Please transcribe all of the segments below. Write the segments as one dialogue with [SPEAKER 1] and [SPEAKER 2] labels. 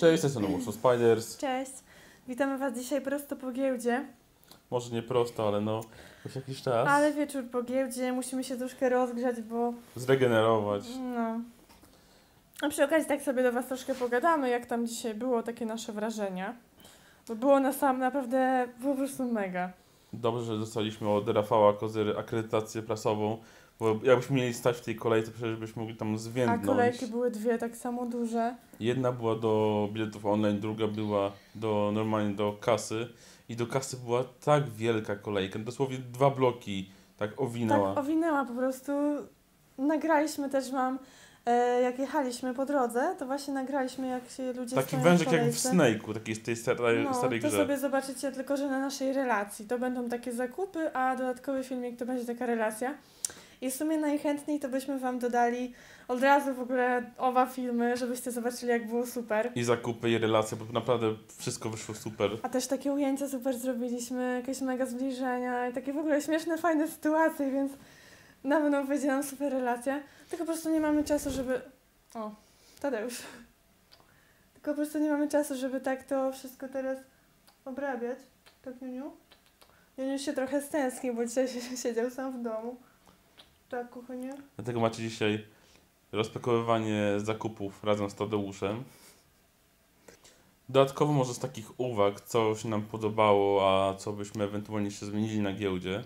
[SPEAKER 1] Cześć, jestem Nowoso Spiders.
[SPEAKER 2] Cześć, witamy Was dzisiaj prosto po giełdzie.
[SPEAKER 1] Może nie prosto, ale no, już jakiś czas.
[SPEAKER 2] Ale wieczór po giełdzie, musimy się troszkę rozgrzać, bo...
[SPEAKER 1] Zregenerować.
[SPEAKER 2] No. A przy okazji tak sobie do Was troszkę pogadamy, jak tam dzisiaj było, takie nasze wrażenia. Bo było nas tam naprawdę po prostu mega.
[SPEAKER 1] Dobrze, że dostaliśmy od Rafała Kozyry akredytację prasową, bo jakbyśmy mieli stać w tej kolejce, przecież byśmy mogli tam
[SPEAKER 2] A
[SPEAKER 1] zwiędnąć.
[SPEAKER 2] kolejki były dwie tak samo duże.
[SPEAKER 1] Jedna była do biletów online, druga była normalnie do kasy. I do kasy była tak wielka kolejka, dosłownie 2 bloki tak owinęła.
[SPEAKER 2] Tak, owinęła po prostu. Nagraliśmy też jak jechaliśmy po drodze, to właśnie nagraliśmy, jak się ludzie
[SPEAKER 1] Taki
[SPEAKER 2] stoją
[SPEAKER 1] wężyk
[SPEAKER 2] w
[SPEAKER 1] jak w
[SPEAKER 2] kolejce.
[SPEAKER 1] Snake'u, takiej z tej starej
[SPEAKER 2] To
[SPEAKER 1] grze.
[SPEAKER 2] sobie zobaczycie tylko, że na naszej relacji. To będą takie zakupy, a dodatkowy filmik to będzie taka relacja. I w sumie najchętniej to byśmy Wam dodali od razu w ogóle oba filmy, żebyście zobaczyli, jak było super.
[SPEAKER 1] I zakupy, i relacje, bo naprawdę wszystko wyszło super.
[SPEAKER 2] A też takie ujęcia super zrobiliśmy, jakieś mega zbliżenia i takie w ogóle śmieszne, fajne sytuacje, więc na pewno będzie nam super relacja. Tylko po prostu nie mamy czasu, żeby... O, Tadeusz. Tylko po prostu nie mamy czasu, żeby tak to wszystko teraz obrabiać. Tak, Niuniu? Niuniu się trochę stęsknił, bo dzisiaj siedział sam w domu. Tak, kochanie?
[SPEAKER 1] Dlatego macie dzisiaj rozpakowywanie zakupów razem z Tadeuszem. Dodatkowo może z takich uwag, co się nam podobało, a co byśmy ewentualnie jeszcze zmienili na giełdzie.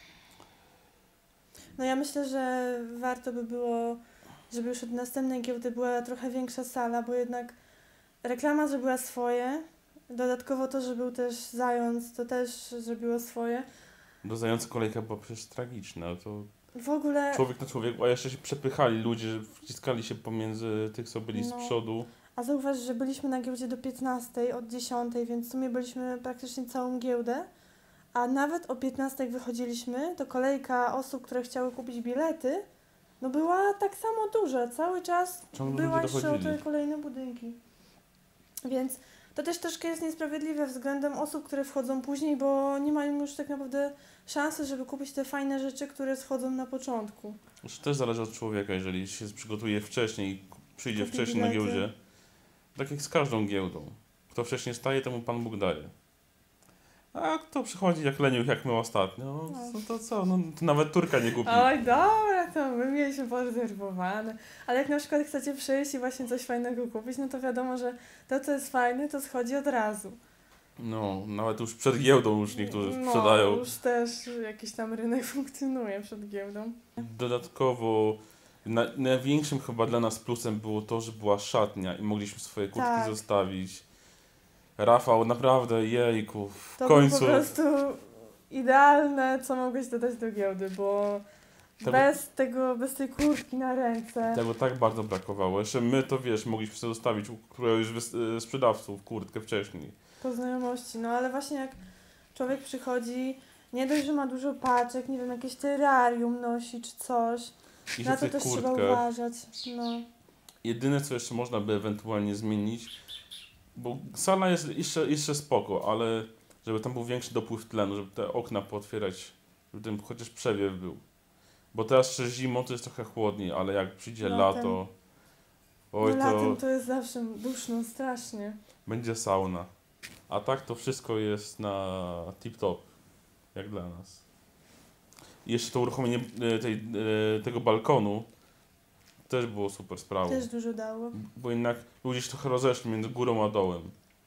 [SPEAKER 2] No ja myślę, że warto by było, żeby już od następnej giełdy była trochę większa sala, bo jednak reklama zrobiła swoje. Dodatkowo to, że był też Zając, to też zrobiło swoje.
[SPEAKER 1] Do Zająca kolejka była przecież tragiczna. To
[SPEAKER 2] W ogóle...
[SPEAKER 1] człowiek na człowieku, a jeszcze się przepychali ludzie, że wciskali się pomiędzy tych, co byli z przodu.
[SPEAKER 2] A zauważ, że byliśmy na giełdzie do 15, od 10, więc w sumie byliśmy praktycznie całą giełdę. A nawet o 15 wychodziliśmy, to kolejka osób, które chciały kupić bilety, no była tak samo duża. Cały czas
[SPEAKER 1] Ciągle
[SPEAKER 2] była
[SPEAKER 1] ludzie
[SPEAKER 2] jeszcze o te
[SPEAKER 1] dochodzili.
[SPEAKER 2] kolejne budynki. Więc to też troszkę jest niesprawiedliwe względem osób, które wchodzą później, bo nie mają już tak naprawdę szansy, żeby kupić te fajne rzeczy, które schodzą na początku.
[SPEAKER 1] To też zależy od człowieka, jeżeli się przygotuje wcześniej i przyjdzie
[SPEAKER 2] Kupi
[SPEAKER 1] wcześniej na
[SPEAKER 2] bilety.
[SPEAKER 1] giełdzie. Tak jak z każdą giełdą. Kto wcześniej staje, temu Pan Bóg daje. A kto przychodzi jak leniuch, jak my ostatnio, no to co? No, to nawet Turka nie kupi.
[SPEAKER 2] Oj, dobra, to my mieliśmy porezerwowane. Ale jak na przykład chcecie przyjść i właśnie coś fajnego kupić, no to wiadomo, że to, co jest fajne, to schodzi od razu.
[SPEAKER 1] No, nawet już przed giełdą już niektórzy sprzedają.
[SPEAKER 2] No, już też jakiś tam rynek funkcjonuje przed giełdą.
[SPEAKER 1] Dodatkowo największym chyba dla nas plusem było to, że była szatnia i mogliśmy swoje kurtki
[SPEAKER 2] Tak.
[SPEAKER 1] zostawić. Rafał, naprawdę, jejku, w
[SPEAKER 2] To
[SPEAKER 1] końcu.
[SPEAKER 2] było po prostu idealne, co mogłeś dodać do giełdy, bo bez tej kurtki na ręce.
[SPEAKER 1] Tego tak bardzo brakowało. Jeszcze my to wiesz, mogliśmy sobie zostawić u któregoś sprzedawców kurtkę wcześniej.
[SPEAKER 2] Po znajomości, no ale właśnie jak człowiek przychodzi, nie dość, że ma dużo paczek, nie wiem, jakieś terrarium nosi czy coś,
[SPEAKER 1] I
[SPEAKER 2] na
[SPEAKER 1] w
[SPEAKER 2] to
[SPEAKER 1] tych
[SPEAKER 2] też trzeba
[SPEAKER 1] kurtkach.
[SPEAKER 2] uważać, no.
[SPEAKER 1] Jedyne, co jeszcze można by ewentualnie zmienić, bo sala jest jeszcze spoko, ale żeby tam był większy dopływ tlenu, żeby te okna pootwierać, żeby ten chociaż przewiew był. Bo teraz jeszcze zimą to jest trochę chłodniej, ale jak przyjdzie lato, oj
[SPEAKER 2] No latem
[SPEAKER 1] to
[SPEAKER 2] to jest zawsze duszno, strasznie.
[SPEAKER 1] będzie sauna. A tak to wszystko jest na tip-top, jak dla nas. I jeszcze to uruchomienie tego balkonu też było super sprawą.
[SPEAKER 2] Też dużo dało.
[SPEAKER 1] Bo jednak ludzie się trochę rozeszli między górą a dołem.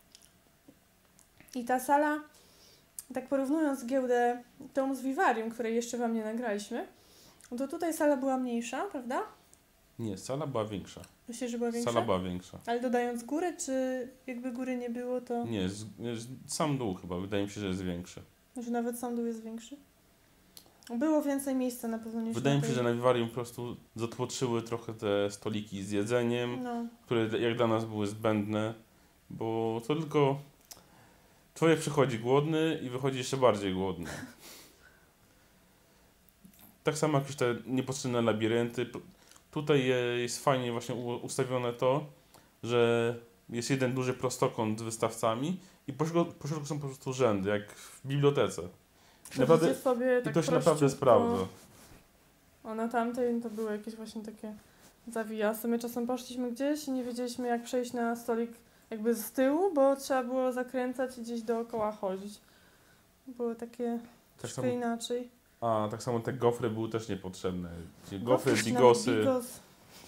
[SPEAKER 2] I ta sala, tak porównując giełdę tą z Vivarium, której jeszcze Wam nie nagraliśmy, no to tutaj sala była mniejsza, prawda?
[SPEAKER 1] Nie, sala była większa.
[SPEAKER 2] Myślisz, że była większa?
[SPEAKER 1] Sala była większa.
[SPEAKER 2] Ale dodając góry, czy jakby góry nie było, to...
[SPEAKER 1] Nie, sam dół chyba, wydaje mi się, że jest większy.
[SPEAKER 2] Że nawet sam dół jest większy? Było więcej miejsca na pewno niż
[SPEAKER 1] Wydaje
[SPEAKER 2] na
[SPEAKER 1] mi się, że na Vivarium po prostu zatłoczyły trochę te stoliki z jedzeniem,
[SPEAKER 2] No.
[SPEAKER 1] które jak dla nas były zbędne, bo to tylko człowiek przychodzi głodny i wychodzi jeszcze bardziej głodny. Tak samo jak już te niepotrzebne labirynty. Tutaj jest fajnie właśnie ustawione to, że jest jeden duży prostokąt z wystawcami i po środku są po prostu rzędy, jak w bibliotece. Naprawdę,
[SPEAKER 2] sobie
[SPEAKER 1] i
[SPEAKER 2] tak
[SPEAKER 1] to się naprawdę
[SPEAKER 2] prościutko.
[SPEAKER 1] sprawdza.
[SPEAKER 2] A na tamtej to były jakieś właśnie takie zawijasy. My czasem poszliśmy gdzieś i nie wiedzieliśmy, jak przejść na stolik jakby z tyłu, bo trzeba było zakręcać i gdzieś dookoła chodzić. Było takie
[SPEAKER 1] Tak
[SPEAKER 2] troszkę
[SPEAKER 1] samo,
[SPEAKER 2] inaczej.
[SPEAKER 1] tak samo te gofry były też niepotrzebne. Gofry,
[SPEAKER 2] Gofry,
[SPEAKER 1] bigosy.
[SPEAKER 2] bigos.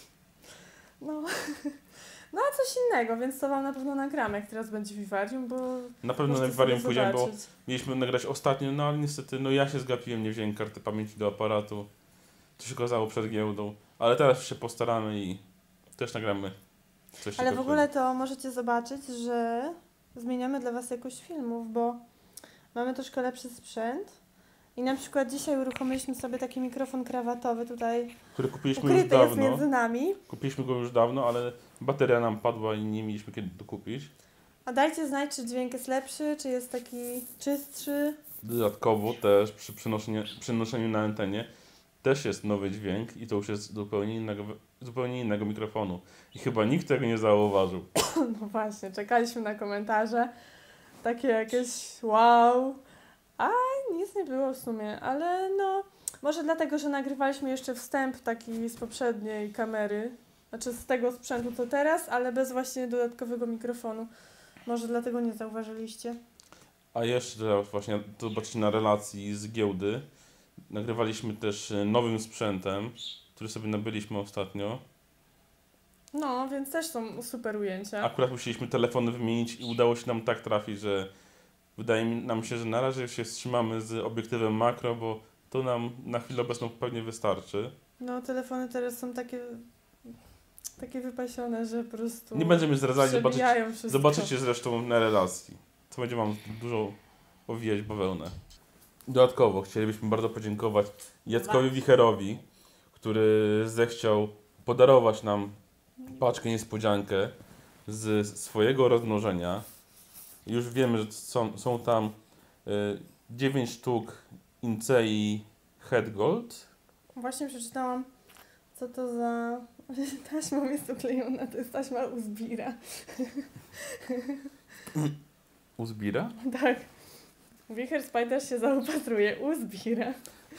[SPEAKER 2] No. No a coś innego, więc to wam na pewno nagramy, jak teraz będzie Vivarium, bo
[SPEAKER 1] Na pewno na
[SPEAKER 2] możecie
[SPEAKER 1] Vivarium
[SPEAKER 2] sobie
[SPEAKER 1] pójdziemy, bo
[SPEAKER 2] zobaczyć.
[SPEAKER 1] mieliśmy nagrać ostatnio, no ale niestety, no ja się zgapiłem, nie wziąłem karty pamięci do aparatu. To się okazało przed giełdą. Ale teraz się postaramy i też nagramy coś
[SPEAKER 2] Ale w
[SPEAKER 1] ciekawego.
[SPEAKER 2] ogóle to możecie zobaczyć, że zmieniamy dla was jakość filmów, bo mamy troszkę lepszy sprzęt. I na przykład dzisiaj uruchomiliśmy sobie taki mikrofon krawatowy tutaj.
[SPEAKER 1] Który kupiliśmy już
[SPEAKER 2] Ukryty jest
[SPEAKER 1] dawno.
[SPEAKER 2] między nami.
[SPEAKER 1] Kupiliśmy go już dawno, ale bateria nam padła i nie mieliśmy kiedy dokupić.
[SPEAKER 2] A dajcie znać, czy dźwięk jest lepszy, czy jest taki czystszy.
[SPEAKER 1] Dodatkowo też przy przenoszeniu na antenie też jest nowy dźwięk i to już jest zupełnie innego mikrofonu. I chyba nikt tego nie zauważył.
[SPEAKER 2] No właśnie, czekaliśmy na komentarze. Takie jakieś wow. A nic nie było w sumie, ale no... Może dlatego, że nagrywaliśmy jeszcze wstęp taki z poprzedniej kamery. Znaczy z tego sprzętu co teraz, ale bez właśnie dodatkowego mikrofonu. Może dlatego nie zauważyliście.
[SPEAKER 1] A jeszcze właśnie to zobaczycie na relacji z giełdy. Nagrywaliśmy też nowym sprzętem, który sobie nabyliśmy ostatnio.
[SPEAKER 2] No, więc też są super ujęcia.
[SPEAKER 1] Akurat musieliśmy telefony wymienić i udało się nam tak trafić, że wydaje nam się, że na razie się wstrzymamy z obiektywem makro, bo to nam na chwilę obecną pewnie wystarczy.
[SPEAKER 2] No, telefony teraz są takie wypasione, że po prostu
[SPEAKER 1] Nie będziemy zdradzali,
[SPEAKER 2] przebijają wszystko.
[SPEAKER 1] zobaczycie zresztą na relacji. Co będzie wam dużo owijać bawełnę. Dodatkowo chcielibyśmy bardzo podziękować Jackowi Wicherowi, który zechciał podarować nam paczkę niespodziankę z swojego rozmnożenia. Już wiemy, że są tam 9 sztuk Incei Head Gold.
[SPEAKER 2] Właśnie przeczytałam, co to za... Taśmą jest uklejona, to jest taśma Uzbira.
[SPEAKER 1] Uzbira?
[SPEAKER 2] Tak. Wicher Spider się zaopatruje Uzbira.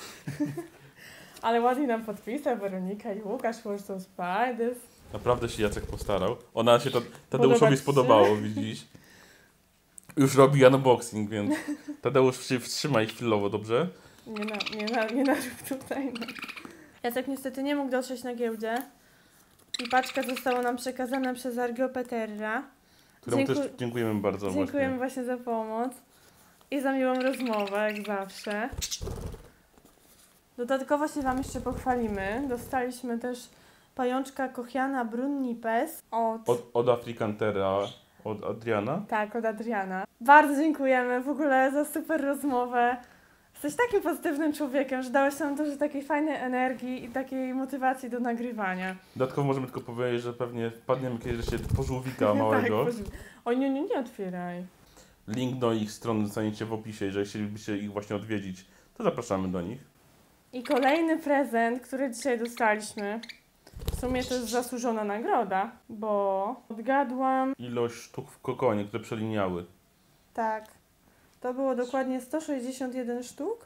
[SPEAKER 2] Ale ładnie nam podpisał Weronika i Łukasz Warsaw Spiders.
[SPEAKER 1] Naprawdę się Jacek postarał. Ona się
[SPEAKER 2] Podoba
[SPEAKER 1] Tadeuszowi
[SPEAKER 2] ci
[SPEAKER 1] spodobało, widzisz? Już robi unboxing, więc Tadeusz się wstrzymaj chwilowo, dobrze?
[SPEAKER 2] Nie narób tutaj. No. Jacek niestety nie mógł dotrzeć na giełdzie. I paczka została nam przekazana przez Argeopeterra.
[SPEAKER 1] Któremu też dziękujemy bardzo.
[SPEAKER 2] Dziękujemy właśnie za pomoc. I za miłą rozmowę, jak zawsze. Dodatkowo się wam jeszcze pochwalimy. Dostaliśmy też pajączka Kochiana Brunnipes
[SPEAKER 1] Od Africantera, od Adriana.
[SPEAKER 2] Tak, od Adriana. Bardzo dziękujemy w ogóle za super rozmowę. Jesteś takim pozytywnym człowiekiem, że dałeś nam dużo takiej fajnej energii i takiej motywacji do nagrywania.
[SPEAKER 1] Dodatkowo możemy tylko powiedzieć, że pewnie wpadniemy kiedyś po żółwika małego.
[SPEAKER 2] Tak, oj, nie otwieraj.
[SPEAKER 1] Link do ich strony dostaniecie w opisie. Jeżeli chcielibyście ich właśnie odwiedzić, to zapraszamy do nich.
[SPEAKER 2] I kolejny prezent, który dzisiaj dostaliśmy. W sumie to jest zasłużona nagroda, bo odgadłam.
[SPEAKER 1] Ilość sztuk w kokonie, które przeliniały.
[SPEAKER 2] Tak. To było dokładnie 161 sztuk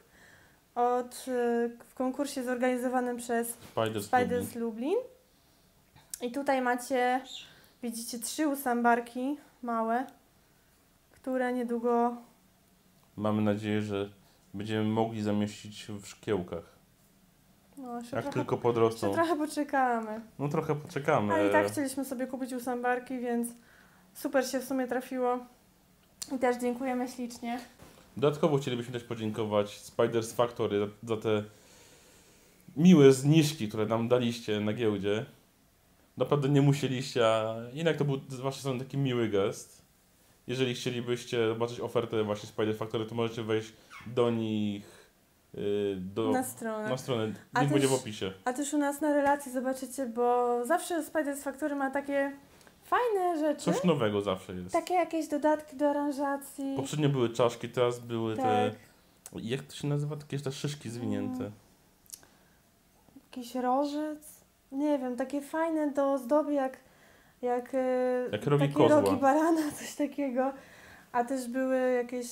[SPEAKER 2] w konkursie zorganizowanym przez Spiders Lublin. I tutaj macie, widzicie, 3 usambarki małe, które niedługo...
[SPEAKER 1] Mamy nadzieję, że będziemy mogli zamieścić w szkiełkach.
[SPEAKER 2] No,
[SPEAKER 1] Jak tylko podrosną.
[SPEAKER 2] Trochę poczekamy.
[SPEAKER 1] No trochę poczekamy.
[SPEAKER 2] A i tak chcieliśmy sobie kupić usambarki, więc super się w sumie trafiło. I też dziękujemy ślicznie.
[SPEAKER 1] Dodatkowo chcielibyśmy też podziękować Spiders Factory za te miłe zniżki, które nam daliście na giełdzie. Naprawdę nie musieliście, a jednak to był z waszej strony taki miły gest. Jeżeli chcielibyście zobaczyć ofertę właśnie Spiders Factory, to możecie wejść do nich
[SPEAKER 2] na stronę.
[SPEAKER 1] Link będzie w opisie.
[SPEAKER 2] A też u nas na relacji zobaczycie, bo zawsze Spiders Factory ma takie fajne rzeczy.
[SPEAKER 1] Coś nowego zawsze jest.
[SPEAKER 2] Takie jakieś dodatki do aranżacji.
[SPEAKER 1] Poprzednio były czaszki, teraz były
[SPEAKER 2] tak.
[SPEAKER 1] te... Jak to się nazywa? Takie te szyszki zwinięte.
[SPEAKER 2] Jakiś rożec. Nie wiem, takie fajne do ozdoby jak
[SPEAKER 1] rogi
[SPEAKER 2] takie
[SPEAKER 1] kozła.
[SPEAKER 2] rogi barana, coś takiego. A też były jakieś...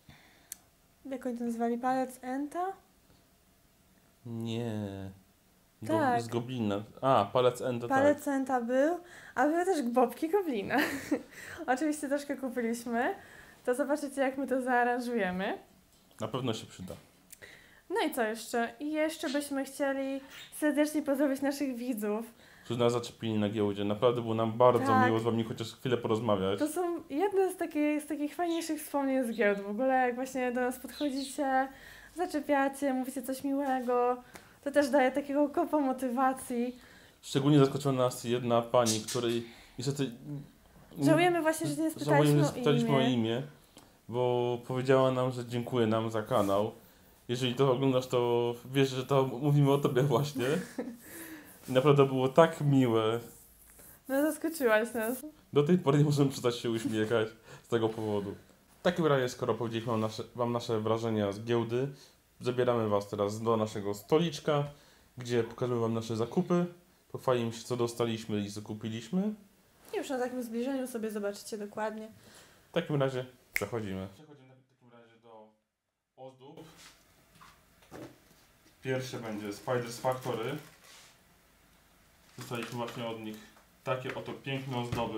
[SPEAKER 2] jak oni to nazywali? Palec enta?
[SPEAKER 1] Nie.
[SPEAKER 2] Tak.
[SPEAKER 1] Z Goblina. A, Palec Enda, tak.
[SPEAKER 2] Palec Enta był, a były też bobki Goblina. Oczywiście troszkę kupiliśmy. To zobaczycie, jak my to zaaranżujemy.
[SPEAKER 1] Na pewno się przyda.
[SPEAKER 2] No i co jeszcze? I jeszcze byśmy chcieli serdecznie pozdrowić naszych widzów.
[SPEAKER 1] Którzy nas zaczepili na giełdzie. Naprawdę było nam bardzo
[SPEAKER 2] Tak.
[SPEAKER 1] miło z wami chociaż chwilę porozmawiać.
[SPEAKER 2] To są jedne z takich fajniejszych wspomnień z giełd. W ogóle jak właśnie do nas podchodzicie, zaczepiacie, mówicie coś miłego, to też daje takiego kopa motywacji.
[SPEAKER 1] Szczególnie zaskoczyła nas jedna pani, której niestety...
[SPEAKER 2] Żałujemy właśnie, że nie
[SPEAKER 1] spytaliśmy o imię, bo powiedziała nam, że dziękuję nam za kanał. Jeżeli to oglądasz, to wiesz, że to mówimy o tobie właśnie. I naprawdę było tak miłe.
[SPEAKER 2] No zaskoczyłaś nas.
[SPEAKER 1] Do tej pory nie możemy przestać się uśmiechać z tego powodu. W takim razie, skoro powiedzieliśmy wam nasze wrażenia z giełdy, zabieramy was teraz do naszego stoliczka, gdzie pokażemy wam nasze zakupy. Pochwalimy się, co dostaliśmy i co kupiliśmy.
[SPEAKER 2] I już na takim zbliżeniu sobie zobaczycie dokładnie.
[SPEAKER 1] W takim razie przechodzimy. Przechodzimy w takim razie do ozdób. Pierwsze będzie Spiders Factory. Dostaliśmy właśnie od nich takie oto piękne ozdoby.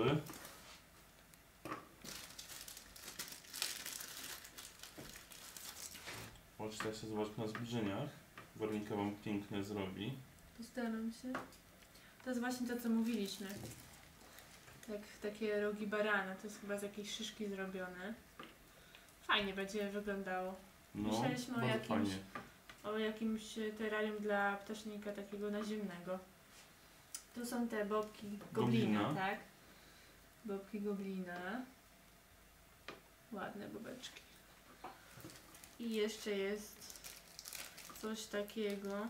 [SPEAKER 1] Możecie teraz sobie zobaczyć na zbliżeniach. Wernika wam pięknie zrobi.
[SPEAKER 2] Postaram się. To jest właśnie to, co mówiliśmy. Jak takie rogi barana, to jest chyba z jakiejś szyszki zrobione. Fajnie będzie wyglądało.
[SPEAKER 1] No,
[SPEAKER 2] Myśleliśmy
[SPEAKER 1] bardzo
[SPEAKER 2] o jakimś terrarium dla ptasznika takiego naziemnego. Tu są te bobki goblina, tak? Bobki goblina. Ładne bobeczki. I jeszcze jest coś takiego.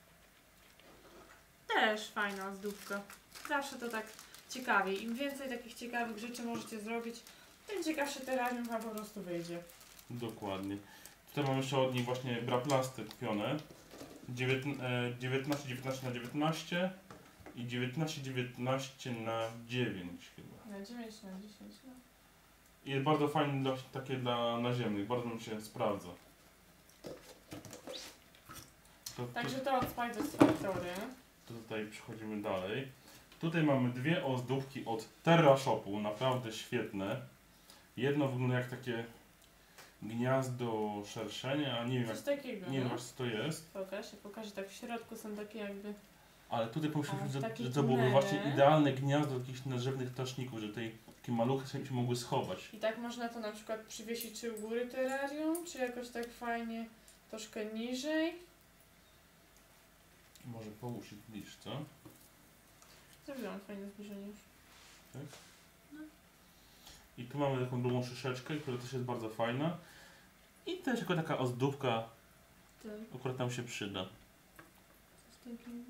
[SPEAKER 2] Też fajna ozdóbka. Zawsze to tak ciekawie. Im więcej takich ciekawych rzeczy możecie zrobić, tym ciekawsze terrarium wam po prostu wyjdzie.
[SPEAKER 1] Dokładnie. Tutaj mam jeszcze od nich właśnie braplasty kupione. 19 na 19 i 19 na 9 chyba.
[SPEAKER 2] Na 9 na 10. No.
[SPEAKER 1] I jest bardzo fajne takie dla naziemnych, bardzo mi się sprawdza.
[SPEAKER 2] Także to od Spiders Factory.
[SPEAKER 1] To tutaj przechodzimy dalej. Tutaj mamy dwie ozdóbki od Terra Shopu, naprawdę świetne. Jedno wygląda jak takie gniazdo szerszenia, a nie wiem,
[SPEAKER 2] Coś takiego,
[SPEAKER 1] nie wiem
[SPEAKER 2] no.
[SPEAKER 1] co to jest.
[SPEAKER 2] Pokażę, tak w środku są takie jakby...
[SPEAKER 1] Ale tutaj pomyślałem, że
[SPEAKER 2] takie
[SPEAKER 1] to byłoby
[SPEAKER 2] tunele.
[SPEAKER 1] właśnie idealne gniazdo jakichś nadrzewnych ptaszników, że tutaj takie maluchy sobie się mogły schować.
[SPEAKER 2] I tak można to na przykład przywiesić czy u góry terrarium, czy jakoś tak fajnie troszkę niżej.
[SPEAKER 1] Może połóż niż, co?
[SPEAKER 2] Zrobiłam fajne zbliżenie już.
[SPEAKER 1] Tak? No. I tu mamy taką drugą szyszeczkę, która też jest bardzo fajna. I też jako taka ozdóbka
[SPEAKER 2] Tak.
[SPEAKER 1] akurat nam się przyda.
[SPEAKER 2] Coś takiego.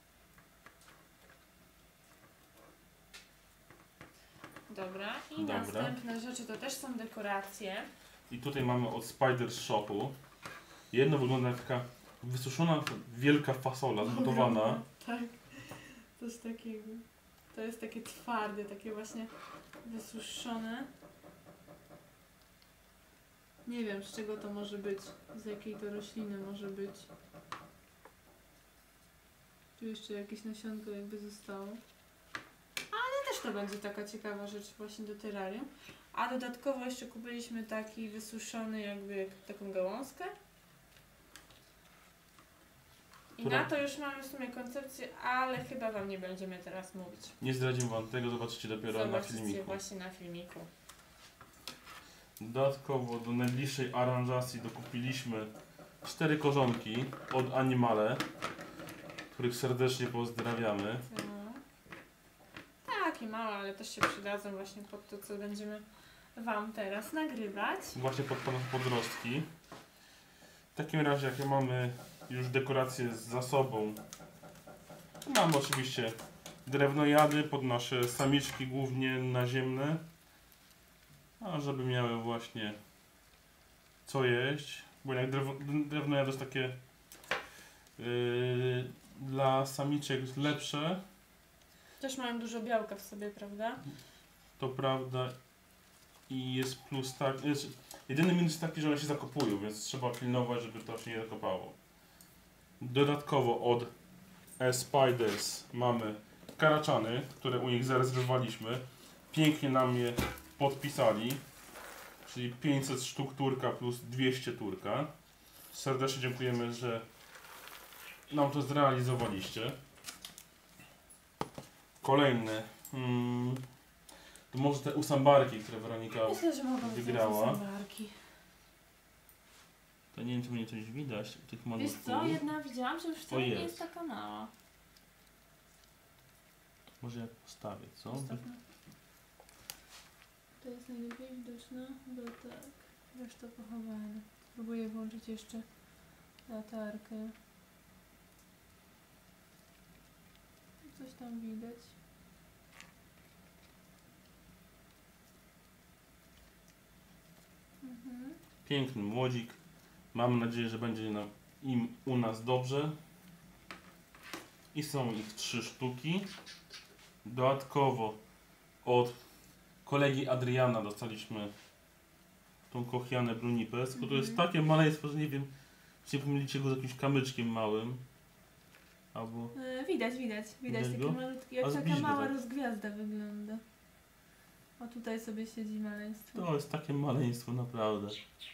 [SPEAKER 2] Dobra, i następne rzeczy to też są dekoracje.
[SPEAKER 1] I tutaj mamy od Spiders Shopu. Jedno wygląda jak taka wysuszona wielka fasola zbudowana.
[SPEAKER 2] Tak, coś takiego. To jest takie twarde, takie właśnie wysuszone. Nie wiem, z czego to może być, z jakiej to rośliny może być. Tu jeszcze jakieś nasionko jakby zostało. Ale też to będzie taka ciekawa rzecz właśnie do terrarium. A dodatkowo jeszcze kupiliśmy taki wysuszony jakby taką gałązkę. I na to już mamy w sumie koncepcję, ale chyba wam nie będziemy teraz mówić.
[SPEAKER 1] Nie zdradzimy wam tego, zobaczycie dopiero na filmiku.
[SPEAKER 2] Właśnie na filmiku.
[SPEAKER 1] Dodatkowo do najbliższej aranżacji dokupiliśmy 4 korzonki od Animale, których serdecznie pozdrawiamy.
[SPEAKER 2] No. Takie małe, ale też się przydadzą właśnie pod to, co będziemy wam teraz nagrywać.
[SPEAKER 1] Właśnie pod podrostki. W takim razie, jak mamy już dekoracje za sobą, to mamy oczywiście drewnojady pod nasze samiczki, głównie naziemne, a żeby miały właśnie co jeść, bo jak drewnojad jest takie dla samiczek lepsze,
[SPEAKER 2] Też mają dużo białka w sobie, prawda?
[SPEAKER 1] to prawda, i jest plus tak, jedyny minus taki, że one się zakopują, więc trzeba pilnować, żeby to się nie zakopało. Dodatkowo od Spiders mamy karaczany, które u nich zarezerwowaliśmy. Pięknie nam je podpisali. Czyli 500 sztuk turka plus 200 turka. Serdecznie dziękujemy, że nam to zrealizowaliście. Kolejny. To może te usambarki, które Weronika
[SPEAKER 2] Myślę, że mogą być
[SPEAKER 1] wygrała.
[SPEAKER 2] zambarki.
[SPEAKER 1] To nie wiem, czy mnie coś widać tych
[SPEAKER 2] Wiesz
[SPEAKER 1] malutków.
[SPEAKER 2] co, jedna widziałam, że już wcale nie
[SPEAKER 1] jest.
[SPEAKER 2] jest taka mała.
[SPEAKER 1] Może ja postawię, co?
[SPEAKER 2] Ostatnio. To jest najlepiej widoczne, bo tak, reszta pochowane. Spróbuję włączyć jeszcze latarkę. Coś tam widać. Mhm.
[SPEAKER 1] Piękny młodzik. Mam nadzieję, że będzie im u nas dobrze. I są ich 3 sztuki. Dodatkowo od kolegi Adriana dostaliśmy tą kochianę Brunipes, bo to jest takie maleństwo, że nie wiem, czy nie pomylicie go z jakimś kamyczkiem małym. Albo...
[SPEAKER 2] Widać
[SPEAKER 1] Widać
[SPEAKER 2] taki
[SPEAKER 1] go?
[SPEAKER 2] malutki,
[SPEAKER 1] A
[SPEAKER 2] jak taka
[SPEAKER 1] zbliż go
[SPEAKER 2] mała
[SPEAKER 1] tak.
[SPEAKER 2] rozgwiazda wygląda. O, tutaj sobie siedzi maleństwo.
[SPEAKER 1] To jest takie maleństwo naprawdę.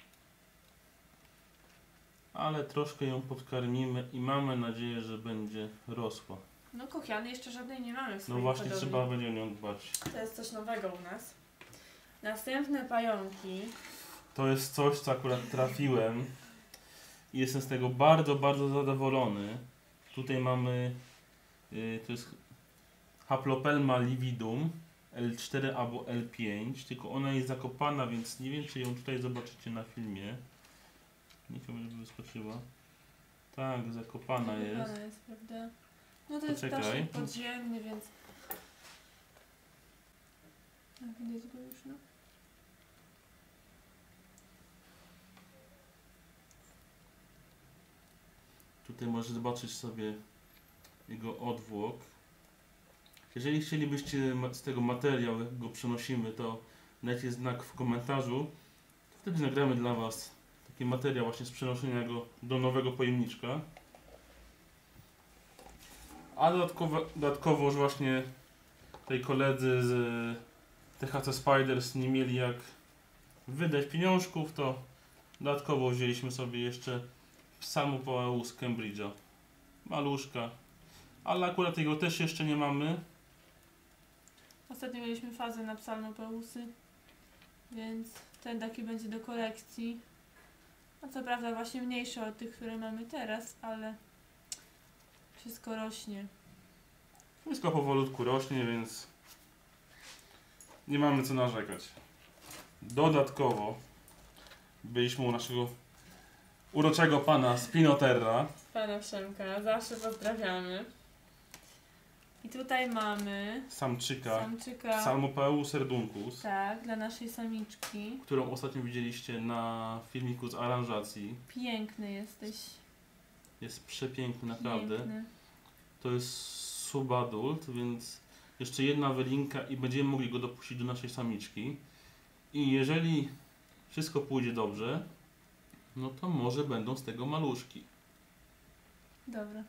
[SPEAKER 1] Ale troszkę ją podkarmimy i mamy nadzieję, że będzie rosła.
[SPEAKER 2] No kochiany jeszcze żadnej nie mamy w
[SPEAKER 1] No
[SPEAKER 2] swoim
[SPEAKER 1] właśnie,
[SPEAKER 2] hodowli.
[SPEAKER 1] trzeba będzie o nią dbać.
[SPEAKER 2] To jest coś nowego u nas. Następne pająki.
[SPEAKER 1] To jest coś, co akurat trafiłem i jestem z tego bardzo, bardzo zadowolony. Tutaj mamy, to jest Haplopelma lividum L4 albo L5, tylko ona jest zakopana, więc nie wiem, czy ją tutaj zobaczycie na filmie. Nie wiem, żeby wyskoczyła. Tak, zakopana jest.
[SPEAKER 2] Zakopana jest, prawda? No to jest
[SPEAKER 1] Poczekaj.
[SPEAKER 2] ptaszek podziemny, więc... A, widać go już, no.
[SPEAKER 1] Tutaj możecie zobaczyć sobie jego odwłok. Jeżeli chcielibyście z tego materiał, jak go przenosimy, to dajcie znak w komentarzu. Wtedy nagramy dla Was taki materiał właśnie z przenoszenia go do nowego pojemniczka. A dodatkowo już właśnie tej koledzy z THC Spiders nie mieli jak wydać pieniążków, to dodatkowo wzięliśmy sobie jeszcze Psalmopoeus z Cambridge'a. Maluszka. Ale akurat jego też jeszcze nie mamy.
[SPEAKER 2] Ostatnio mieliśmy fazę na psalmopeusy, więc ten taki będzie do kolekcji. No co prawda właśnie mniejszy od tych, które mamy teraz, ale wszystko rośnie.
[SPEAKER 1] Wszystko powolutku rośnie, więc nie mamy co narzekać. Dodatkowo byliśmy u naszego uroczego pana Spinoterra.
[SPEAKER 2] Pana Przemka, zawsze pozdrawiamy. I tutaj mamy
[SPEAKER 1] Samczyka.
[SPEAKER 2] samczyka,
[SPEAKER 1] Psalmopoeus serduncus,
[SPEAKER 2] tak, dla naszej samiczki.
[SPEAKER 1] którą ostatnio widzieliście na filmiku z aranżacji.
[SPEAKER 2] Piękny jesteś.
[SPEAKER 1] Jest przepiękny, naprawdę.
[SPEAKER 2] Piękny.
[SPEAKER 1] To jest subadult, więc jeszcze jedna wylinka i będziemy mogli go dopuścić do naszej samiczki. I jeżeli wszystko pójdzie dobrze, no to może będą z tego maluszki.
[SPEAKER 2] Dobra.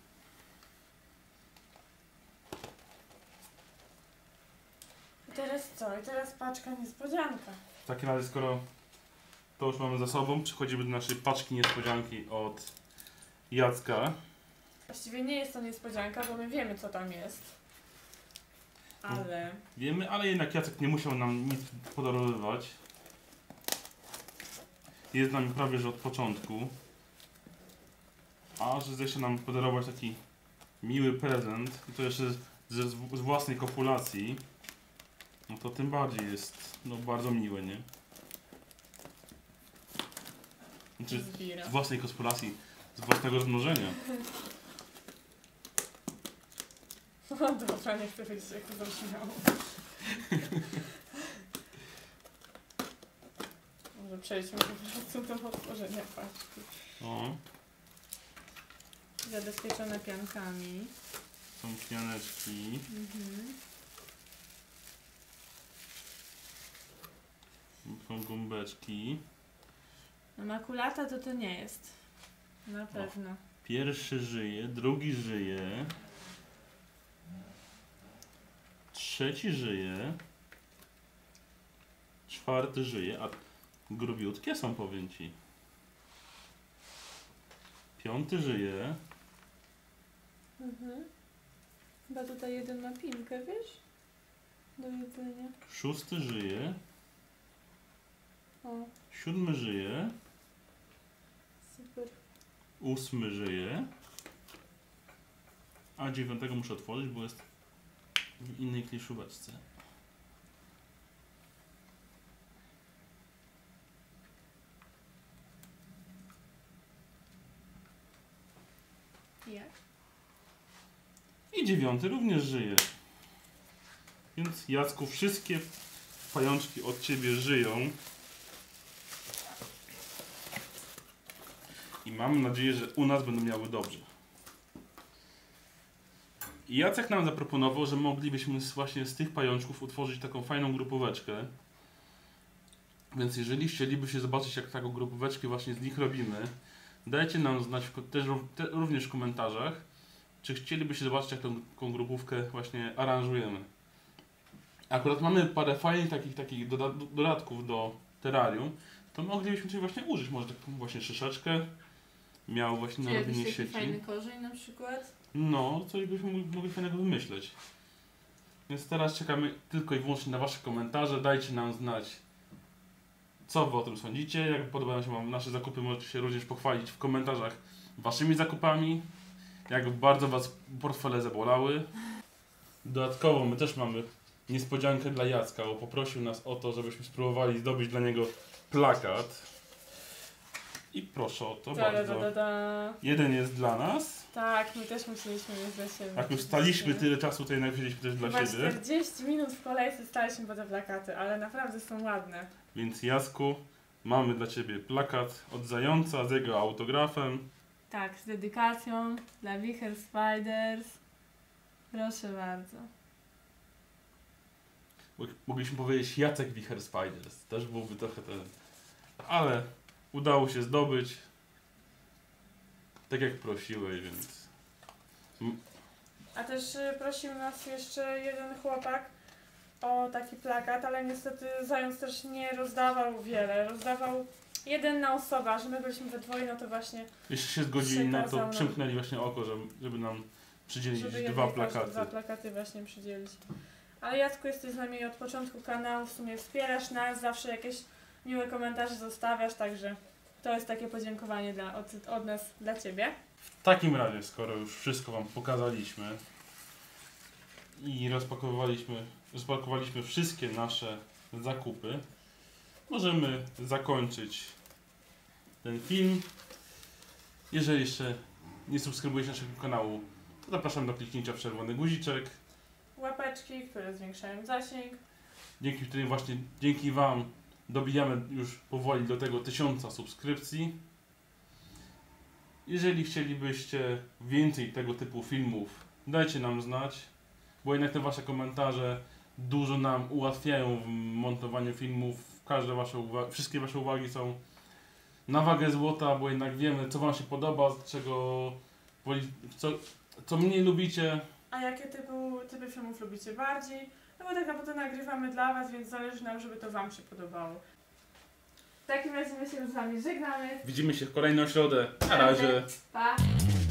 [SPEAKER 2] I teraz co? I teraz paczka niespodzianka.
[SPEAKER 1] W takim razie, skoro to już mamy za sobą, przechodzimy do naszej paczki niespodzianki od Jacka.
[SPEAKER 2] Właściwie nie jest to niespodzianka, bo my wiemy, co tam jest. Ale...
[SPEAKER 1] Wiemy, ale jednak Jacek nie musiał nam nic podarowywać. Jest z nami prawie że od początku. A że zechce nam podarować taki miły prezent, i to jeszcze z własnej kopulacji, no to tym bardziej jest bardzo miłe, nie? Znaczy,
[SPEAKER 2] Zbira.
[SPEAKER 1] z własnej kopulacji, z własnego rozmnożenia.
[SPEAKER 2] No dobra, nie chcę wiedzieć, jak to zabrzmiało. Może przejdźmy po prostu do otworzenia paczki.
[SPEAKER 1] O,
[SPEAKER 2] Zabezpieczone piankami.
[SPEAKER 1] są pianeczki. Są gąbeczki.
[SPEAKER 2] No makulata to nie jest. Na pewno.
[SPEAKER 1] Pierwszy żyje, drugi żyje. Trzeci żyje. Czwarty żyje, a grubiutkie są, powiem ci. Piąty żyje.
[SPEAKER 2] Chyba tutaj jeden ma pinkę, wiesz? Do jedzenia.
[SPEAKER 1] Szósty żyje.
[SPEAKER 2] O,
[SPEAKER 1] Siódmy żyje.
[SPEAKER 2] super.
[SPEAKER 1] Ósmy żyje. A dziewiątego muszę otworzyć, bo jest w innej kliszóweczce.
[SPEAKER 2] Jak?
[SPEAKER 1] I dziewiąty również żyje. Więc Jacku, wszystkie pajączki od ciebie żyją. I mam nadzieję, że u nas będą miały dobrze. I Jacek nam zaproponował, że moglibyśmy właśnie z tych pajączków utworzyć taką fajną grupóweczkę. Więc jeżeli chcielibyście zobaczyć, jak taką grupóweczkę właśnie z nich robimy, dajcie nam znać też również w komentarzach, czy chcielibyście zobaczyć, jak taką grupówkę właśnie aranżujemy. Akurat mamy parę fajnych takich dodatków do terrarium, to moglibyśmy coś właśnie użyć. Może taką właśnie szyszeczkę miał właśnie na robienie
[SPEAKER 2] jakiś
[SPEAKER 1] sieci.
[SPEAKER 2] taki fajny korzeń na przykład?
[SPEAKER 1] No, coś byśmy mogli fajnego wymyśleć. Więc teraz czekamy tylko i wyłącznie na wasze komentarze. Dajcie nam znać, co wy o tym sądzicie. Jak podobają się wam nasze zakupy, możecie się również pochwalić w komentarzach waszymi zakupami. Jak bardzo was portfele zabolały. Dodatkowo my też mamy niespodziankę dla Jacka, bo poprosił nas o to, żebyśmy spróbowali zdobyć dla niego plakat. I proszę o to bardzo. Jeden jest dla nas.
[SPEAKER 2] Tak, my też musieliśmy mieć dla siebie.
[SPEAKER 1] Jak już staliśmy tyle czasu, to jednak wzięliśmy też dla
[SPEAKER 2] Chyba
[SPEAKER 1] siebie.
[SPEAKER 2] 40 minut w kolejce staliśmy po te plakaty, ale naprawdę są ładne.
[SPEAKER 1] Więc Jacku, mamy dla ciebie plakat od Zająca z jego autografem.
[SPEAKER 2] Tak, z dedykacją dla Wicher Spiders. Proszę bardzo.
[SPEAKER 1] Mogliśmy powiedzieć Jacek Wicher Spiders. Też byłby trochę ten. Ale udało się zdobyć. Tak jak prosiłeś, więc.
[SPEAKER 2] A też prosił nas jeszcze jeden chłopak o taki plakat, ale niestety Zając też nie rozdawał wiele. Rozdawał jeden na osobę, a że my byliśmy we dwoje, no to właśnie
[SPEAKER 1] Jeśli się zgodzili na to,
[SPEAKER 2] przekazał nam.
[SPEAKER 1] przymknęli właśnie oko, żeby nam przydzielić
[SPEAKER 2] żeby
[SPEAKER 1] dwa
[SPEAKER 2] jednej
[SPEAKER 1] plakaty.
[SPEAKER 2] dwa plakaty właśnie przydzielić. Ale Jacku, jesteś z nami od początku kanału, w sumie wspierasz nas, zawsze jakieś miłe komentarze zostawiasz, także to jest takie podziękowanie od nas dla Ciebie.
[SPEAKER 1] W takim razie, skoro już wszystko wam pokazaliśmy i rozpakowaliśmy wszystkie nasze zakupy, możemy zakończyć ten film. Jeżeli jeszcze nie subskrybujecie naszego kanału, to zapraszam do kliknięcia w czerwony guziczek.
[SPEAKER 2] Łapeczki, które zwiększają zasięg.
[SPEAKER 1] Dzięki wam dobijamy już powoli do tego 1000 subskrypcji. Jeżeli chcielibyście więcej tego typu filmów, dajcie nam znać, bo jednak te wasze komentarze dużo nam ułatwiają w montowaniu filmów. Wszystkie wasze uwagi są na wagę złota, bo jednak wiemy, co wam się podoba, co mniej lubicie.
[SPEAKER 2] A jakie typy filmów lubicie bardziej? No bo tak naprawdę nagrywamy dla was, więc zależy nam, żeby to wam się podobało. W takim razie my się już z wami żegnamy.
[SPEAKER 1] Widzimy się w kolejną środę. Na razie.
[SPEAKER 2] Pa!